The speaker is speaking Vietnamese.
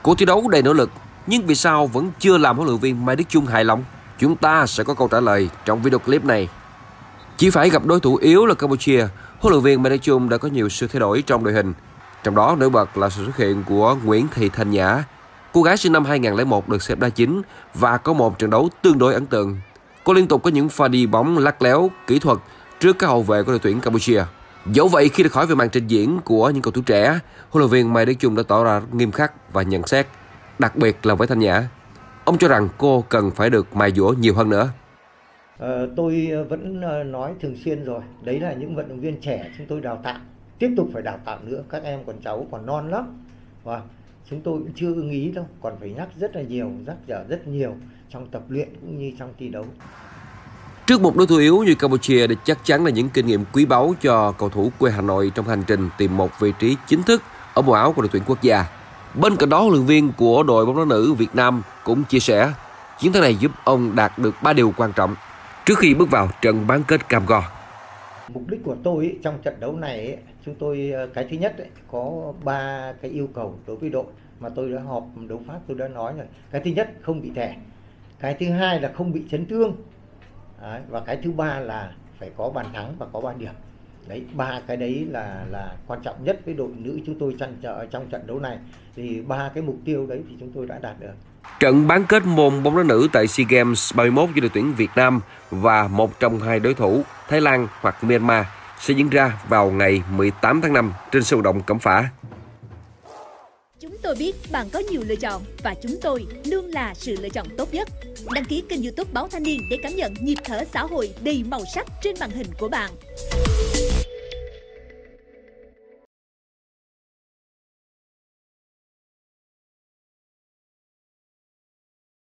Cuộc thi đấu đầy nỗ lực, nhưng vì sao vẫn chưa làm huấn luyện viên Mai Đức Chung hài lòng? Chúng ta sẽ có câu trả lời trong video clip này. Chỉ phải gặp đối thủ yếu là Campuchia, huấn luyện viên Mai Đức Chung đã có nhiều sự thay đổi trong đội hình. Trong đó nổi bật là sự xuất hiện của Nguyễn Thị Thanh Nhã. Cô gái sinh năm 2001 được xếp đá chính và có một trận đấu tương đối ấn tượng. Cô liên tục có những pha đi bóng lắc léo, kỹ thuật trước các hậu vệ của đội tuyển Campuchia. Dẫu vậy, khi được hỏi về màn trình diễn của những cầu thủ trẻ, huấn luyện viên Mai Đức Chung đã tỏ ra rất nghiêm khắc và nhận xét, đặc biệt là với Thanh Nhã. Ông cho rằng cô cần phải được mài dũa nhiều hơn nữa. Tôi vẫn nói thường xuyên rồi, đấy là những vận động viên trẻ chúng tôi đào tạo, tiếp tục phải đào tạo nữa, các em còn cháu còn non lắm và chúng tôi cũng chưa ưng ý đâu, còn phải nhắc rất là nhiều, nhắc nhở rất nhiều trong tập luyện cũng như trong thi đấu. Trước một đối thủ yếu như Campuchia thì chắc chắn là những kinh nghiệm quý báu cho cầu thủ quê Hà Nội trong hành trình tìm một vị trí chính thức ở màu áo của đội tuyển quốc gia. Bên cạnh đó, huấn luyện viên của đội bóng đá nữ Việt Nam cũng chia sẻ chiến thắng này giúp ông đạt được 3 điều quan trọng trước khi bước vào trận bán kết Cam Go. Mục đích của tôi trong trận đấu này, chúng tôi cái thứ nhất có 3 cái yêu cầu đối với đội mà tôi đã họp đấu pháp tôi đã nói rồi. Cái thứ nhất không bị thẻ, cái thứ hai là không bị chấn thương. Đấy, và cái thứ ba là phải có bàn thắng và có 3 điểm. Đấy, 3 cái đấy là quan trọng nhất với đội nữ chúng tôi trong trận đấu này. Thì 3 cái mục tiêu đấy thì chúng tôi đã đạt được. Trận bán kết môn bóng đá nữ tại SEA Games 31 giữa đội tuyển Việt Nam và một trong hai đối thủ Thái Lan hoặc Myanmar sẽ diễn ra vào ngày 18 tháng 5 trên sân vận động Cẩm Phả. Chúng tôi biết bạn có nhiều lựa chọn và chúng tôi luôn là sự lựa chọn tốt nhất. Đăng ký kênh YouTube Báo Thanh Niên để cảm nhận nhịp thở xã hội đầy màu sắc trên màn hình của bạn.